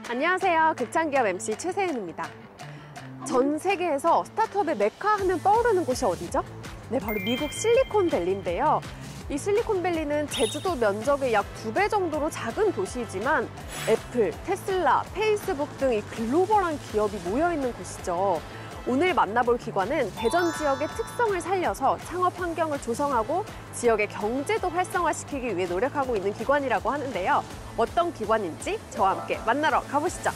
안녕하세요. 극찬기업 MC 최세은입니다. 전 세계에서 스타트업의 메카 하면 떠오르는 곳이 어디죠? 네, 바로 미국 실리콘밸리인데요. 이 실리콘밸리는 제주도 면적의 약 2배 정도로 작은 도시이지만 애플, 테슬라, 페이스북 등 이 글로벌한 기업이 모여있는 곳이죠. 오늘 만나볼 기관은 대전 지역의 특성을 살려서 창업 환경을 조성하고 지역의 경제도 활성화시키기 위해 노력하고 있는 기관이라고 하는데요. 어떤 기관인지 저와 함께 만나러 가보시죠.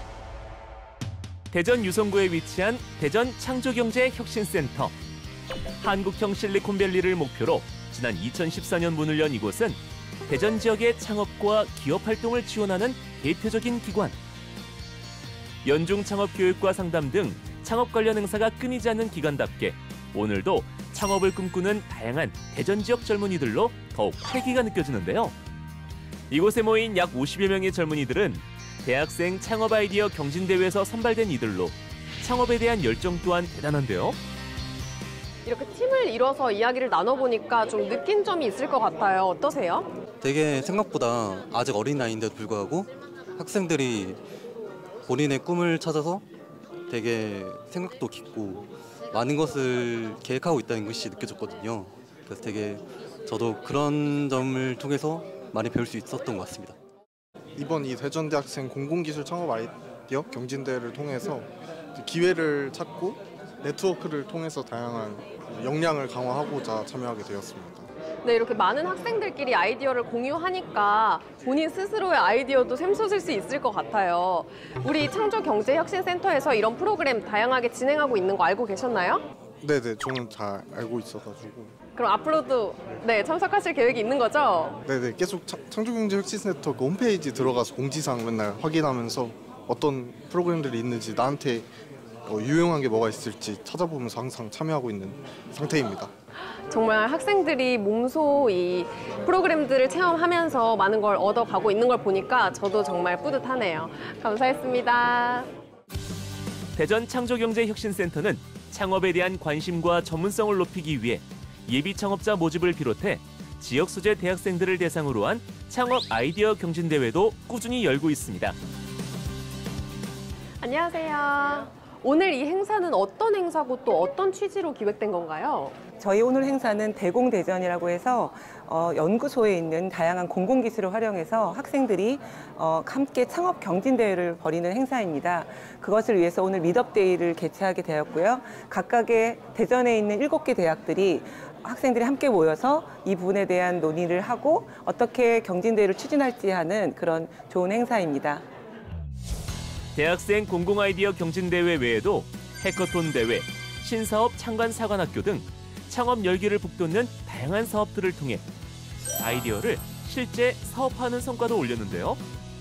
대전 유성구에 위치한 대전 창조경제혁신센터. 한국형 실리콘밸리를 목표로 지난 2014년 문을 연 이곳은 대전 지역의 창업과 기업 활동을 지원하는 대표적인 기관. 연중 창업 교육과 상담 등 창업 관련 행사가 끊이지 않는 기관답게 오늘도 창업을 꿈꾸는 다양한 대전 지역 젊은이들로 더욱 활기가 느껴지는데요. 이곳에 모인 약 50여 명의 젊은이들은 대학생 창업 아이디어 경진대회에서 선발된 이들로 창업에 대한 열정 또한 대단한데요. 이렇게 팀을 이뤄서 이야기를 나눠보니까 좀 느낀 점이 있을 것 같아요. 어떠세요? 되게 생각보다 아직 어린 나이인데도 불구하고 학생들이 본인의 꿈을 찾아서 되게 생각도 깊고 많은 것을 계획하고 있다는 것이 느껴졌거든요. 그래서 되게 저도 그런 점을 통해서 많이 배울 수 있었던 것 같습니다. 이번 이 대전대학생 공공기술 창업 아이디어 경진대회를 통해서 기회를 찾고 네트워크를 통해서 다양한 역량을 강화하고자 참여하게 되었습니다. 네, 이렇게 많은 학생들끼리 아이디어를 공유하니까 본인 스스로의 아이디어도 샘솟을 수 있을 것 같아요. 우리 창조경제혁신센터에서 이런 프로그램 다양하게 진행하고 있는 거 알고 계셨나요? 네네, 저는 잘 알고 있어가지고. 그럼 앞으로도 참석하실 계획이 있는 거죠? 네네, 계속 창조경제혁신센터 그 홈페이지 들어가서 공지사항 맨날 확인하면서 어떤 프로그램들이 있는지 나한테 유용한 게 뭐가 있을지 찾아보면서 항상 참여하고 있는 상태입니다. 정말 학생들이 몸소 이 프로그램들을 체험하면서 많은 걸 얻어가고 있는 걸 보니까 저도 정말 뿌듯하네요. 감사했습니다. 대전 창조경제혁신센터는 창업에 대한 관심과 전문성을 높이기 위해 예비 창업자 모집을 비롯해 지역 소재 대학생들을 대상으로 한 창업 아이디어 경진대회도 꾸준히 열고 있습니다. 안녕하세요. 오늘 이 행사는 어떤 행사고 또 어떤 취지로 기획된 건가요? 저희 오늘 행사는 대공대전이라고 해서 연구소에 있는 다양한 공공기술을 활용해서 학생들이 함께 창업 경진대회를 벌이는 행사입니다. 그것을 위해서 오늘 미덥데이를 개최하게 되었고요. 각각의 대전에 있는 7개 대학들이 학생들이 함께 모여서 이 부분에 대한 논의를 하고 어떻게 경진대회를 추진할지 하는 그런 좋은 행사입니다. 대학생 공공 아이디어 경진대회 외에도 해커톤 대회, 신사업 창관사관학교 등 창업 열기를 북돋는 다양한 사업들을 통해 아이디어를 실제 사업화하는 성과도 올렸는데요.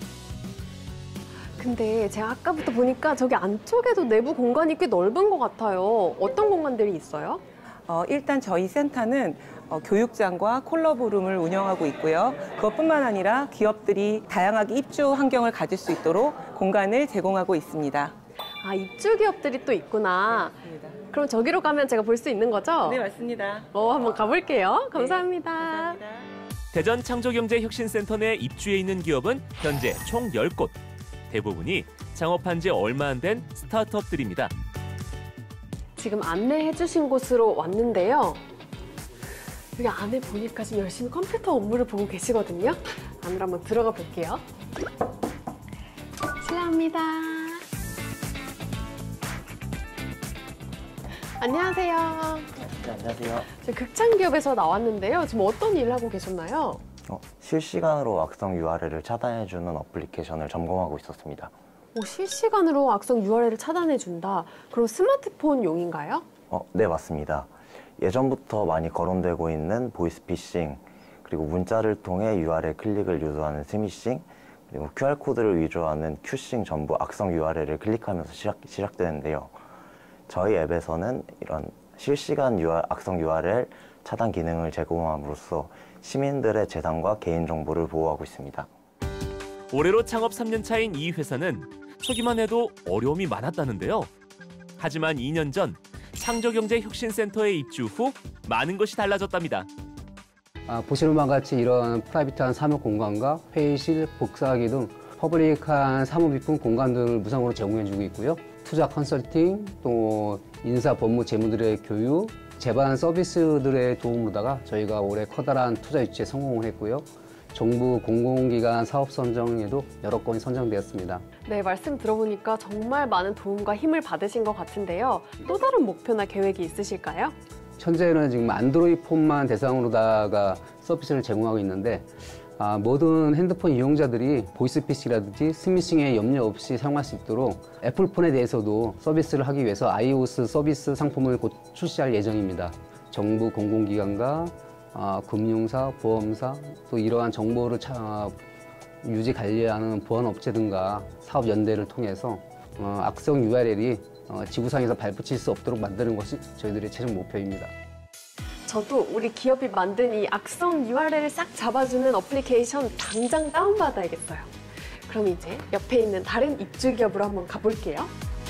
근데 제가 아까부터 보니까 저기 안쪽에도 내부 공간이 꽤 넓은 것 같아요. 어떤 공간들이 있어요? 일단 저희 센터는 교육장과 콜러브룸을 운영하고 있고요. 그것뿐만 아니라 기업들이 다양하게 입주 환경을 가질 수 있도록 공간을 제공하고 있습니다. 아, 입주 기업들이 또 있구나. 맞습니다. 그럼 저기로 가면 제가 볼 수 있는 거죠? 네, 맞습니다. 한번 가볼게요. 감사합니다. 네, 감사합니다. 대전 창조경제혁신센터 내 입주해 있는 기업은 현재 총 10곳. 대부분이 창업한 지 얼마 안 된 스타트업들입니다. 지금 안내해 주신 곳으로 왔는데요. 여기 안에 보니까 지금 열심히 컴퓨터 업무를 보고 계시거든요. 안으로 한번 들어가 볼게요. 실례합니다. 안녕하세요. 네, 안녕하세요. 저 극찬기업에서 나왔는데요. 지금 어떤 일을 하고 계셨나요? 실시간으로 악성 URL을 차단해주는 어플리케이션을 점검하고 있었습니다. 실시간으로 악성 URL을 차단해준다. 그럼 스마트폰용인가요? 네, 맞습니다. 예전부터 많이 거론되고 있는 보이스피싱, 그리고 문자를 통해 URL 클릭을 유도하는 스미싱, 그리고 QR코드를 위조하는 큐싱 전부 악성 URL을 클릭하면서 시작되는데요. 저희 앱에서는 이런 실시간 악성 URL 차단 기능을 제공함으로써 시민들의 재산과 개인정보를 보호하고 있습니다. 올해로 창업 3년 차인 이 회사는 초기만 해도 어려움이 많았다는데요. 하지만 2년 전 창조경제혁신센터에 입주 후 많은 것이 달라졌답니다. 보시는 바와 같이 이런 프라이빗한 사무 공간과 회의실, 복사하기 등 퍼블릭한 사무비품 공간들을 무상으로 제공해주고 있고요. 투자 컨설팅, 또 인사, 법무, 재무들의 교육, 재반 서비스들의 도움으로다가 저희가 올해 커다란 투자 유치에 성공을 했고요. 정부 공공기관 사업 선정에도 여러 건이 선정되었습니다. 네, 말씀 들어보니까 정말 많은 도움과 힘을 받으신 것 같은데요. 또 다른 목표나 계획이 있으실까요? 현재는 지금 안드로이드 폰만 대상으로다가 서비스를 제공하고 있는데 모든 핸드폰 이용자들이 보이스피싱이라든지 스미싱에 염려 없이 사용할 수 있도록 애플폰에 대해서도 서비스를 하기 위해서 iOS 서비스 상품을 곧 출시할 예정입니다. 정부 공공기관과 금융사, 보험사, 또 이러한 정보를 유지 관리하는 보안업체 등과 사업연대를 통해서 악성 URL이 지구상에서 발붙일 수 없도록 만드는 것이 저희들의 최종 목표입니다. 저도 우리 기업이 만든 이 악성 URL을 싹 잡아주는 어플리케이션 당장 다운받아야겠어요. 그럼 이제 옆에 있는 다른 입주 기업으로 한번 가볼게요.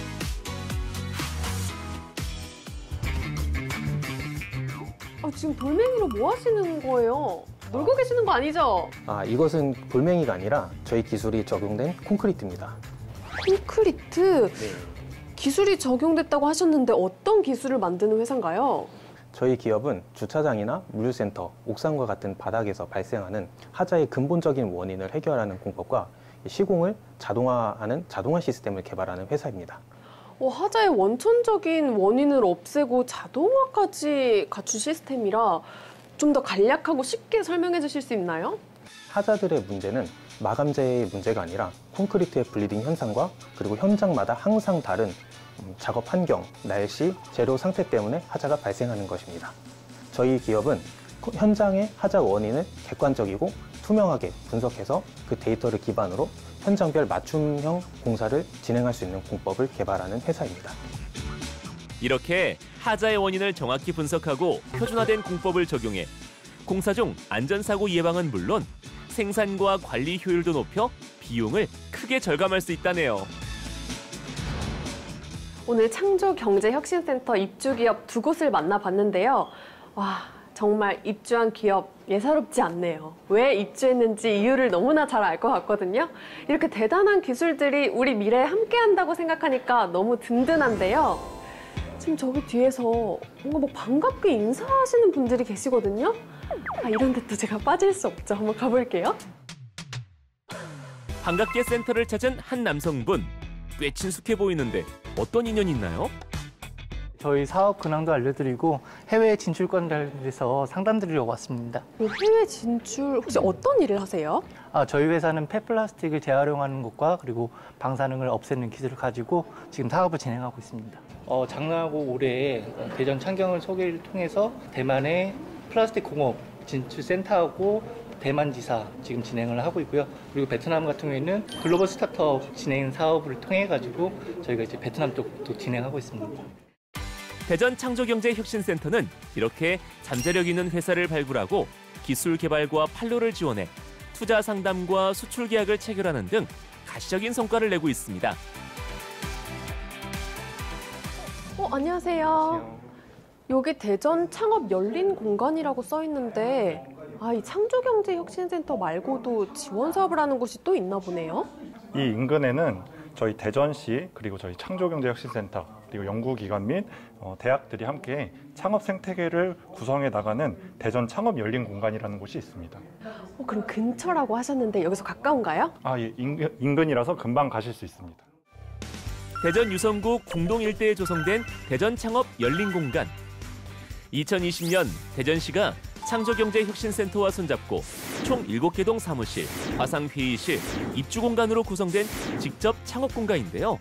지금 돌멩이로 뭐 하시는 거예요? 놀고 계시는 거 아니죠? 이것은 돌멩이가 아니라 저희 기술이 적용된 콘크리트입니다. 콘크리트? 네. 기술이 적용됐다고 하셨는데 어떤 기술을 만드는 회사인가요? 저희 기업은 주차장이나 물류센터, 옥상과 같은 바닥에서 발생하는 하자의 근본적인 원인을 해결하는 공법과 시공을 자동화하는 자동화 시스템을 개발하는 회사입니다. 하자의 원천적인 원인을 없애고 자동화까지 갖춘 시스템이라 좀 더 간략하고 쉽게 설명해 주실 수 있나요? 하자들의 문제는 마감재의 문제가 아니라 콘크리트의 블리딩 현상과 그리고 현장마다 항상 다른 작업 환경, 날씨, 재료 상태 때문에 하자가 발생하는 것입니다. 저희 기업은 현장의 하자 원인을 객관적이고 투명하게 분석해서 그 데이터를 기반으로 현장별 맞춤형 공사를 진행할 수 있는 공법을 개발하는 회사입니다. 이렇게 하자의 원인을 정확히 분석하고 표준화된 공법을 적용해 공사 중 안전사고 예방은 물론 생산과 관리 효율도 높여 비용을 크게 절감할 수 있다네요. 오늘 창조경제혁신센터 입주기업 두 곳을 만나봤는데요. 와, 정말 입주한 기업 예사롭지 않네요. 왜 입주했는지 이유를 너무나 잘 알 것 같거든요. 이렇게 대단한 기술들이 우리 미래에 함께한다고 생각하니까 너무 든든한데요. 지금 저기 뒤에서 뭔가 반갑게 인사하시는 분들이 계시거든요. 이런 데 또 제가 빠질 수 없죠. 한번 가볼게요. 반갑게 센터를 찾은 한 남성분. 꽤 친숙해 보이는데 어떤 인연이 있나요? 저희 사업 근황도 알려드리고 해외 진출권에 대해서 상담드리러 왔습니다. 해외 진출 혹시 어떤 일을 하세요? 저희 회사는 폐플라스틱을 재활용하는 것과 그리고 방사능을 없애는 기술을 가지고 지금 사업을 진행하고 있습니다. 작년하고 올해 대전 창경을 소개를 통해서 대만의 플라스틱 공업 진출센터하고 대만지사 지금 진행을 하고 있고요. 그리고 베트남 같은 경우에는 글로벌 스타트업 진행 사업을 통해 가지고 저희가 이제 베트남 쪽도 진행하고 있습니다. 대전 창조경제혁신센터는 이렇게 잠재력 있는 회사를 발굴하고 기술 개발과 판로를 지원해 투자 상담과 수출 계약을 체결하는 등 가시적인 성과를 내고 있습니다. 안녕하세요. 여기 대전 창업 열린 공간이라고 써 있는데 이 창조경제혁신센터 말고도 지원 사업을 하는 곳이 또 있나 보네요. 이 인근에는 저희 대전시 그리고 저희 창조경제혁신센터 그리고 연구기관 및 대학들이 함께 창업 생태계를 구성해 나가는 대전 창업 열린 공간이라는 곳이 있습니다. 그럼 근처라고 하셨는데 여기서 가까운가요? 예, 인근이라서 금방 가실 수 있습니다. 대전 유성구 궁동 일대에 조성된 대전 창업 열린 공간. 2020년 대전시가 창조경제혁신센터와 손잡고 총 7개 동 사무실, 화상회의실, 입주공간으로 구성된 직접 창업 공간인데요.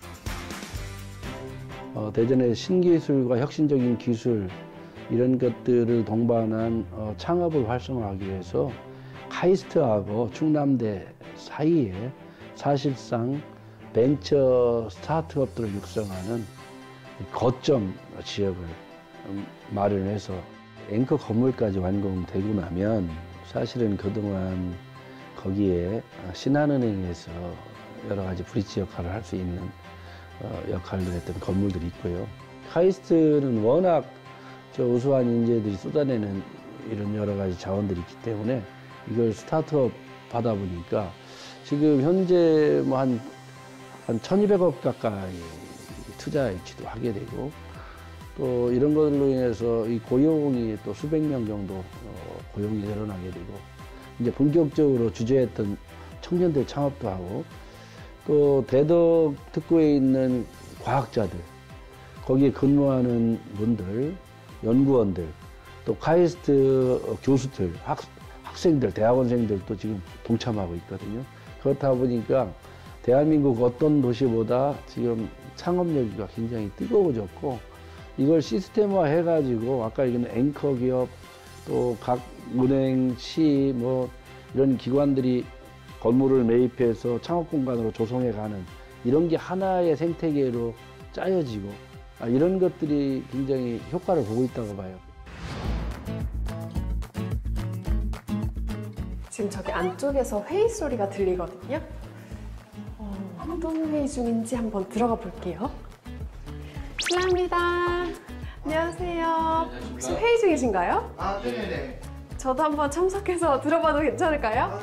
대전의 신기술과 혁신적인 기술 이런 것들을 동반한 창업을 활성화하기 위해서 카이스트하고 충남대 사이에 사실상 벤처 스타트업들을 육성하는 거점 지역을 마련해서 앵커 건물까지 완공되고 나면 사실은 그동안 거기에 신한은행에서 여러 가지 브릿지 역할을 할 수 있는 역할을 했던 건물들이 있고요. 카이스트는 워낙 우수한 인재들이 쏟아내는 이런 여러 가지 자원들이 있기 때문에 이걸 스타트업 하다 보니까 지금 현재 뭐 한 1,200억 가까이 투자 유치도 하게 되고 또 이런 것들로 인해서 이 고용이 또 수백 명 정도 고용이 늘어나게 되고 이제 본격적으로 주저했던 청년들 창업도 하고 또 대덕 특구에 있는 과학자들 거기에 근무하는 분들, 연구원들, 또 카이스트 교수들, 학생들, 대학원생들도 지금 동참하고 있거든요. 그렇다 보니까 대한민국 어떤 도시보다 지금 창업 열기가 굉장히 뜨거워졌고 이걸 시스템화 해가지고 아까 얘기한 앵커 기업 또 각 은행, 시 뭐 이런 기관들이 건물을 매입해서 창업 공간으로 조성해가는 이런 게 하나의 생태계로 짜여지고 이런 것들이 굉장히 효과를 보고 있다고 봐요. 지금 저기 안쪽에서 회의 소리가 들리거든요. 어떤 회의 중인지 한번 들어가 볼게요. 실례합니다. 안녕하세요. 혹시 회의 중이신가요? 아, 네네네. 저도 한번 참석해서 들어봐도 괜찮을까요?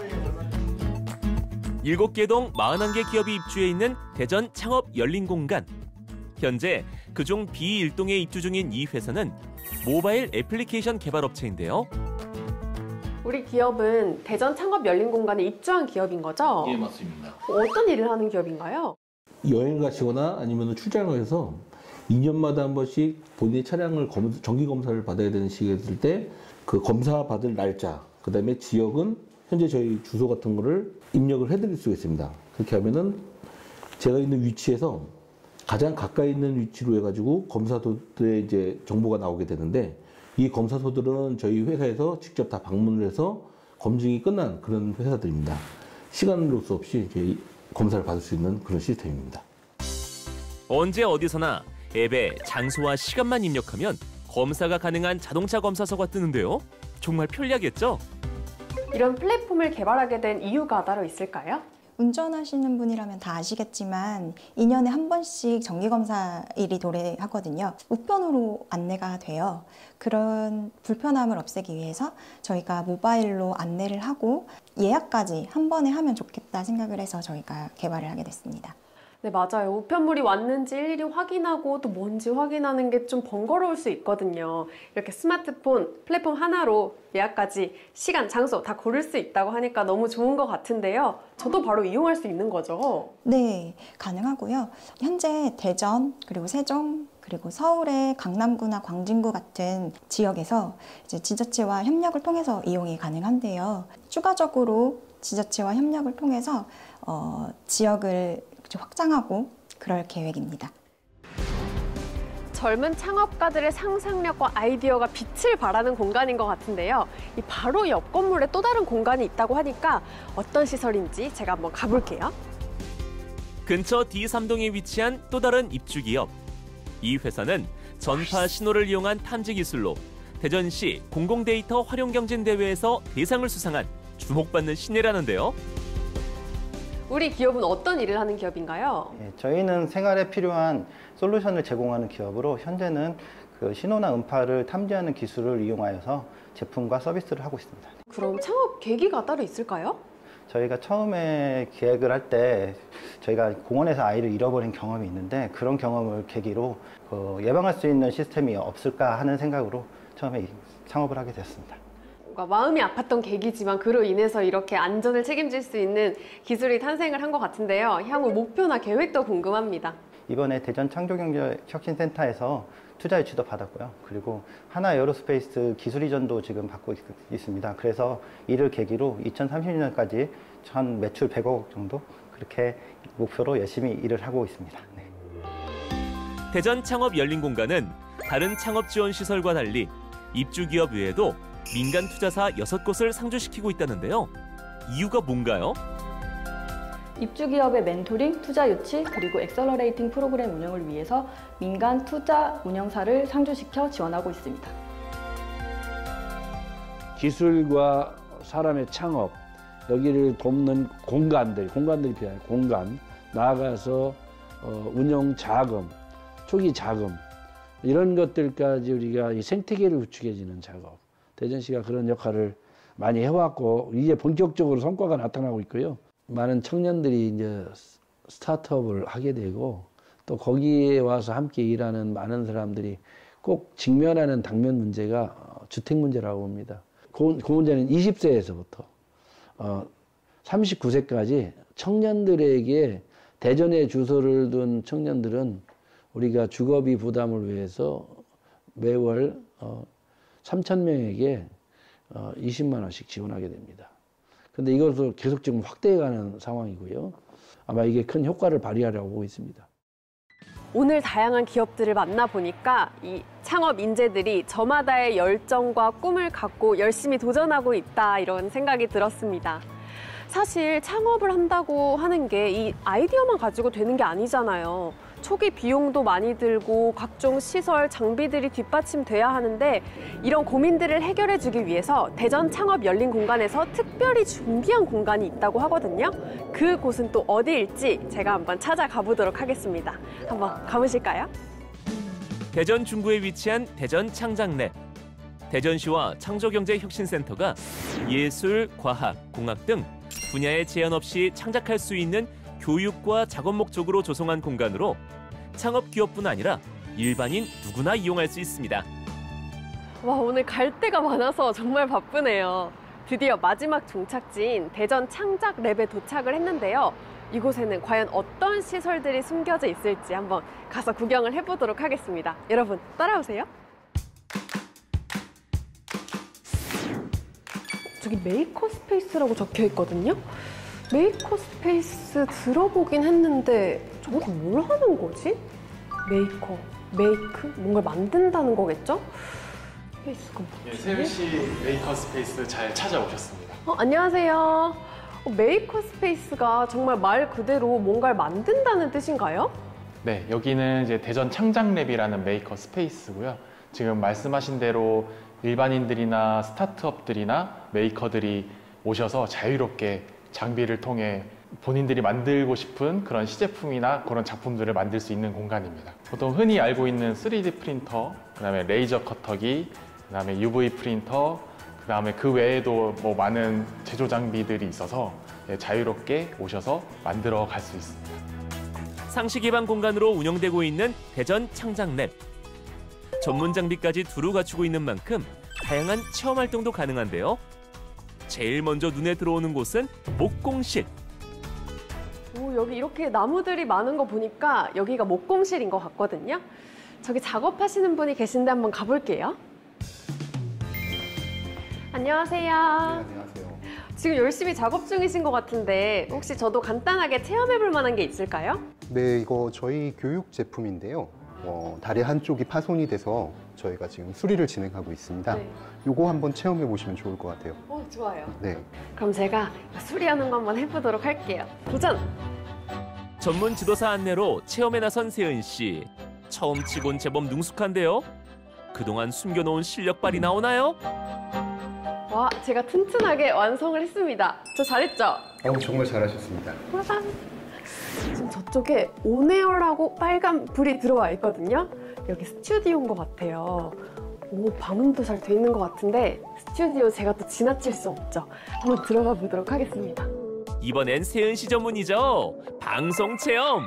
7개 동 41개 기업이 입주해 있는 대전 창업 열린 공간. 현재 그중 B1동에 입주 중인 이 회사는 모바일 애플리케이션 개발업체인데요. 우리 기업은 대전 창업 열린 공간에 입주한 기업인 거죠? 예, 맞습니다. 어떤 일을 하는 기업인가요? 여행 가시거나 아니면 출장을 해서 2년마다 한 번씩 본인의 차량을 정기 검사를 받아야 되는 시기가 있을 때 그 검사 받을 날짜, 그 다음에 지역은 현재 저희 주소 같은 거를 입력을 해드릴 수가 있습니다. 그렇게 하면은 제가 있는 위치에서 가장 가까이 있는 위치로 해가지고 검사소들의 이제 정보가 나오게 되는데 이 검사소들은 저희 회사에서 직접 다 방문을 해서 검증이 끝난 그런 회사들입니다. 시간 로스 없이 이제 검사를 받을 수 있는 그런 시스템입니다. 언제 어디서나 앱에 장소와 시간만 입력하면 검사가 가능한 자동차 검사서가 뜨는데요. 정말 편리하겠죠? 이런 플랫폼을 개발하게 된 이유가 따로 있을까요? 운전하시는 분이라면 다 아시겠지만 2년에 한 번씩 정기검사일이 도래하거든요. 우편으로 안내가 돼요. 그런 불편함을 없애기 위해서 저희가 모바일로 안내를 하고 예약까지 한 번에 하면 좋겠다 생각을 해서 저희가 개발을 하게 됐습니다. 네, 맞아요. 우편물이 왔는지 일일이 확인하고 또 뭔지 확인하는 게 좀 번거로울 수 있거든요. 이렇게 스마트폰 플랫폼 하나로 예약까지 시간, 장소 다 고를 수 있다고 하니까 너무 좋은 것 같은데요. 저도 바로 이용할 수 있는 거죠? 네, 가능하고요. 현재 대전, 그리고 세종, 그리고 서울의 강남구나 광진구 같은 지역에서 이제 지자체와 협력을 통해서 이용이 가능한데요. 추가적으로 지자체와 협력을 통해서 지역을 확장하고 그럴 계획입니다. 젊은 창업가들의 상상력과 아이디어가 빛을 발하는 공간인 것 같은데요. 이 바로 옆 건물에 또 다른 공간이 있다고 하니까 어떤 시설인지 제가 한번 가볼게요. 근처 D3동에 위치한 또 다른 입주기업. 이 회사는 전파 신호를 이용한 탐지 기술로 대전시 공공데이터 활용경진대회에서 대상을 수상한 주목받는 신예라는데요. 우리 기업은 어떤 일을 하는 기업인가요? 네, 저희는 생활에 필요한 솔루션을 제공하는 기업으로 현재는 그 신호나 음파를 탐지하는 기술을 이용하여서 제품과 서비스를 하고 있습니다. 그럼 창업 계기가 따로 있을까요? 저희가 처음에 기획을 할 때 저희가 공원에서 아이를 잃어버린 경험이 있는데 그런 경험을 계기로 예방할 수 있는 시스템이 없을까 하는 생각으로 처음에 창업을 하게 됐습니다. 마음이 아팠던 계기지만 그로 인해서 이렇게 안전을 책임질 수 있는 기술이 탄생을 한 것 같은데요. 향후 목표나 계획도 궁금합니다. 이번에 대전 창조경제혁신센터에서 투자 유치도 받았고요. 그리고 하나 에어로스페이스 기술 이전도 지금 받고 있습니다. 그래서 이를 계기로 2030년까지 전 매출 100억 정도 그렇게 목표로 열심히 일을 하고 있습니다. 네. 대전 창업 열린 공간은 다른 창업 지원 시설과 달리 입주 기업 외에도 민간 투자사 6곳을 상주시키고 있다는데요. 이유가 뭔가요? 입주기업의 멘토링, 투자 유치, 그리고 엑셀러레이팅 프로그램 운영을 위해서 민간 투자 운영사를 상주시켜 지원하고 있습니다. 기술과 사람의 창업, 여기를 돕는 공간들이 필요해요. 공간, 나아가서 운영 자금, 초기 자금, 이런 것들까지 우리가 이 생태계를 구축해주는 작업. 대전시가 그런 역할을 많이 해왔고 이제 본격적으로 성과가 나타나고 있고요. 많은 청년들이 이제 스타트업을 하게 되고 또 거기에 와서 함께 일하는 많은 사람들이 꼭 직면하는 당면 문제가 주택 문제라고 봅니다. 그 문제는 20세에서부터 39세까지 청년들에게 대전에 주소를 둔 청년들은 우리가 주거비 부담을 위해서 매월 3,000명에게 20만 원씩 지원하게 됩니다. 그런데 이것을 계속 지금 확대해가는 상황이고요. 아마 이게 큰 효과를 발휘하려고 보고 있습니다. 오늘 다양한 기업들을 만나보니까 이 창업 인재들이 저마다의 열정과 꿈을 갖고 열심히 도전하고 있다 이런 생각이 들었습니다. 사실 창업을 한다고 하는 게 이 아이디어만 가지고 되는 게 아니잖아요. 초기 비용도 많이 들고 각종 시설, 장비들이 뒷받침돼야 하는데 이런 고민들을 해결해주기 위해서 대전 창업 열린 공간에서 특별히 준비한 공간이 있다고 하거든요. 그곳은 또 어디일지 제가 한번 찾아가 보도록 하겠습니다. 한번 가보실까요? 대전 중구에 위치한 대전 창작랩. 대전시와 창조경제혁신센터가 예술, 과학, 공학 등 분야에 제한 없이 창작할 수 있는 교육과 작업 목적으로 조성한 공간으로 창업 기업뿐 아니라 일반인 누구나 이용할 수 있습니다. 와, 오늘 갈 데가 많아서 정말 바쁘네요. 드디어 마지막 종착지인 대전 창작랩에 도착을 했는데요. 이곳에는 과연 어떤 시설들이 숨겨져 있을지 한번 가서 구경을 해보도록 하겠습니다. 여러분, 따라오세요. 저기 메이커 스페이스라고 적혀 있거든요. 메이커 스페이스 들어보긴 했는데 저거 뭘 하는 거지? 메이커, 메이크? 뭔가를 만든다는 거겠죠? 스페이스가 뭐지? 세은씨 메이커 스페이스 잘 찾아오셨습니다. 안녕하세요. 메이커 스페이스가 정말 말 그대로 뭔가를 만든다는 뜻인가요? 네, 여기는 이제 대전 창작랩이라는 메이커 스페이스고요. 지금 말씀하신 대로 일반인들이나 스타트업들이나 메이커들이 오셔서 자유롭게 장비를 통해 본인들이 만들고 싶은 그런 시제품이나 그런 작품들을 만들 수 있는 공간입니다. 보통 흔히 알고 있는 3D 프린터, 그다음에 레이저 커터기, 그다음에 UV 프린터, 그다음에 그 외에도 뭐 많은 제조 장비들이 있어서 자유롭게 오셔서 만들어 갈 수 있습니다. 상시 개방 공간으로 운영되고 있는 대전 창작랩. 전문 장비까지 두루 갖추고 있는 만큼 다양한 체험 활동도 가능한데요. 제일 먼저 눈에 들어오는 곳은 목공실. 오, 여기 이렇게 나무들이 많은 거 보니까 여기가 목공실인 것 같거든요. 저기 작업하시는 분이 계신데 한번 가볼게요. 안녕하세요. 네, 안녕하세요. 지금 열심히 작업 중이신 것 같은데 혹시 저도 간단하게 체험해볼 만한 게 있을까요? 네, 이거 저희 교육 제품인데요. 다리 한쪽이 파손이 돼서 저희가 지금 수리를 진행하고 있습니다. 네. 요거 한번 체험해 보시면 좋을 것 같아요. 좋아요. 네. 그럼 제가 수리하는 거 한번 해보도록 할게요. 도전! 전문 지도사 안내로 체험에 나선 세은 씨. 처음 치곤 제법 능숙한데요. 그동안 숨겨놓은 실력 발휘 나오나요? 와, 제가 튼튼하게 완성을 했습니다. 저 잘했죠? 정말 잘하셨습니다. 지금 저쪽에 온에어라고 빨간 불이 들어와 있거든요. 여기 스튜디오인 것 같아요. 오, 방음도 잘 돼 있는 것 같은데 스튜디오 제가 또 지나칠 수 없죠. 한번 들어가 보도록 하겠습니다. 이번엔 세은 씨 전문이죠. 방송 체험.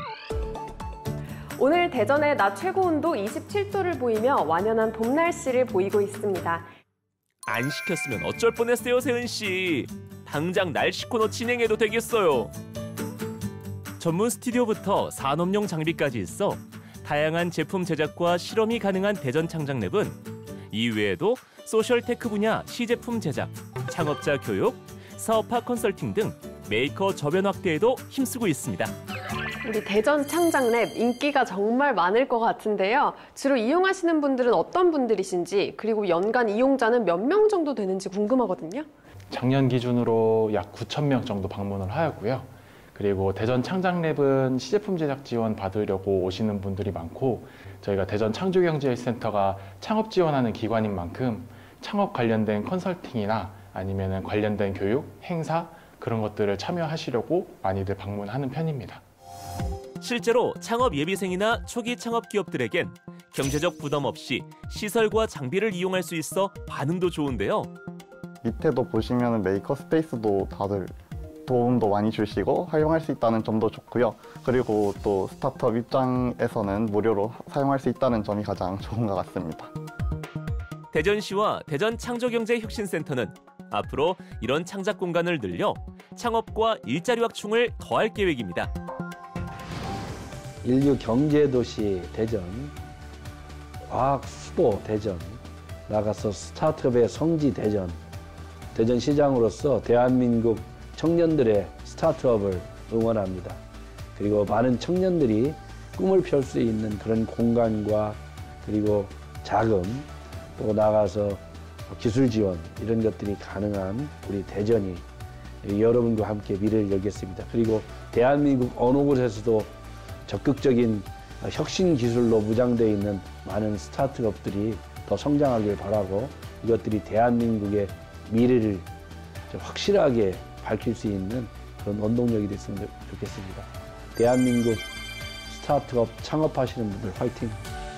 오늘 대전의 낮 최고 온도 27도를 보이며 완연한 봄 날씨를 보이고 있습니다. 안 시켰으면 어쩔 뻔했어요, 세은 씨. 당장 날씨 코너 진행해도 되겠어요. 전문 스튜디오부터 산업용 장비까지 있어 다양한 제품 제작과 실험이 가능한 대전 창작랩은 이외에도 소셜테크 분야 시제품 제작, 창업자 교육, 사업화 컨설팅 등 메이커 저변 확대에도 힘쓰고 있습니다. 우리 대전 창작랩 인기가 정말 많을 것 같은데요. 주로 이용하시는 분들은 어떤 분들이신지, 그리고 연간 이용자는 몇 명 정도 되는지 궁금하거든요. 작년 기준으로 약 9,000명 정도 방문을 하였고요. 그리고 대전 창작랩은 시제품 제작 지원 받으려고 오시는 분들이 많고, 저희가 대전 창조경제센터가 창업 지원하는 기관인 만큼 창업 관련된 컨설팅이나 아니면 관련된 교육, 행사 그런 것들을 참여하시려고 많이들 방문하는 편입니다. 실제로 창업 예비생이나 초기 창업 기업들에겐 경제적 부담 없이 시설과 장비를 이용할 수 있어 반응도 좋은데요. 밑에도 보시면 메이커 스페이스도 다들 도움도 많이 주시고 활용할 수 있다는 점도 좋고요. 그리고 또 스타트업 입장에서는 무료로 사용할 수 있다는 점이 가장 좋은 것 같습니다. 대전시와 대전창조경제혁신센터는 앞으로 이런 창작 공간을 늘려 창업과 일자리 확충을 더할 계획입니다. 인류 경제도시 대전, 과학 수도 대전, 나가서 스타트업의 성지 대전, 대전시장으로서 대한민국 청년들의 스타트업을 응원합니다. 그리고 많은 청년들이 꿈을 펼 수 있는 그런 공간과 그리고 자금, 또 나가서 기술 지원 이런 것들이 가능한 우리 대전이 여러분과 함께 미래를 열겠습니다. 그리고 대한민국 어느 곳에서도 적극적인 혁신 기술로 무장되어 있는 많은 스타트업들이 더 성장하길 바라고 이것들이 대한민국의 미래를 확실하게 밝힐 수 있는 그런 원동력이 됐으면 좋겠습니다. 대한민국 스타트업 창업하시는 분들 화이팅!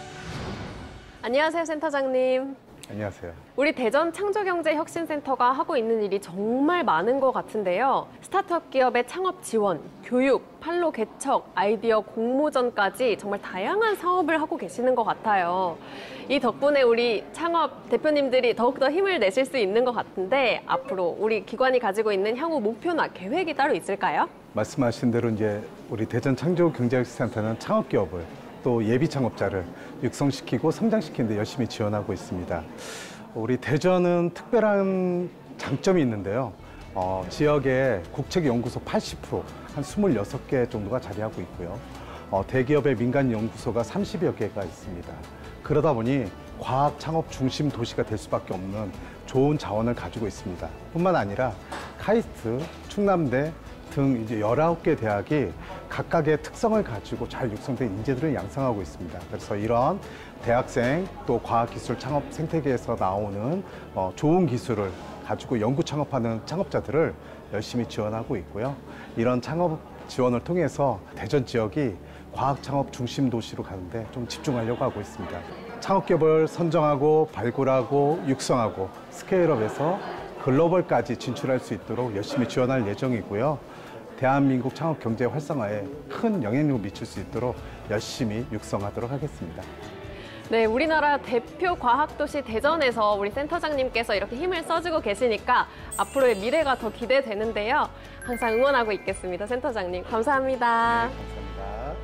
안녕하세요, 센터장님. 안녕하세요. 우리 대전창조경제혁신센터가 하고 있는 일이 정말 많은 것 같은데요. 스타트업 기업의 창업 지원, 교육, 판로 개척, 아이디어 공모전까지 정말 다양한 사업을 하고 계시는 것 같아요. 이 덕분에 우리 창업 대표님들이 더욱더 힘을 내실 수 있는 것 같은데 앞으로 우리 기관이 가지고 있는 향후 목표나 계획이 따로 있을까요? 말씀하신 대로 이제 우리 대전창조경제혁신센터는 창업 기업을 또 예비 창업자를 육성시키고 성장시키는 데 열심히 지원하고 있습니다. 우리 대전은 특별한 장점이 있는데요. 지역에 국책연구소 80%, 한 26개 정도가 자리하고 있고요. 대기업의 민간연구소가 30여 개가 있습니다. 그러다 보니 과학 창업 중심 도시가 될 수밖에 없는 좋은 자원을 가지고 있습니다. 뿐만 아니라 카이스트, 충남대 등 이제 19개 대학이 각각의 특성을 가지고 잘 육성된 인재들을 양성하고 있습니다. 그래서 이런 대학생 또 과학기술 창업 생태계에서 나오는 좋은 기술을 가지고 연구 창업하는 창업자들을 열심히 지원하고 있고요. 이런 창업 지원을 통해서 대전 지역이 과학 창업 중심 도시로 가는데 좀 집중하려고 하고 있습니다. 창업기업을 선정하고 발굴하고 육성하고 스케일업에서 글로벌까지 진출할 수 있도록 열심히 지원할 예정이고요. 대한민국 창업 경제 활성화에 큰 영향력을 미칠 수 있도록 열심히 육성하도록 하겠습니다. 네, 우리나라 대표 과학도시 대전에서 우리 센터장님께서 이렇게 힘을 써주고 계시니까 앞으로의 미래가 더 기대되는데요. 항상 응원하고 있겠습니다, 센터장님. 감사합니다. 네,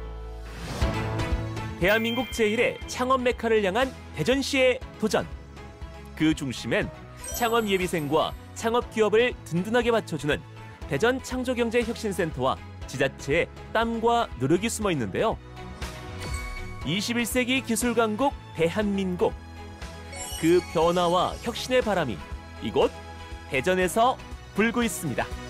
감사합니다. 대한민국 제1의 창업 메카를 향한 대전시의 도전. 그 중심엔 창업 예비생과 창업 기업을 든든하게 받쳐주는 대전 창조경제혁신센터와 지자체의 땀과 노력이 숨어 있는데요. 21세기 기술 강국 대한민국. 그 변화와 혁신의 바람이 이곳 대전에서 불고 있습니다.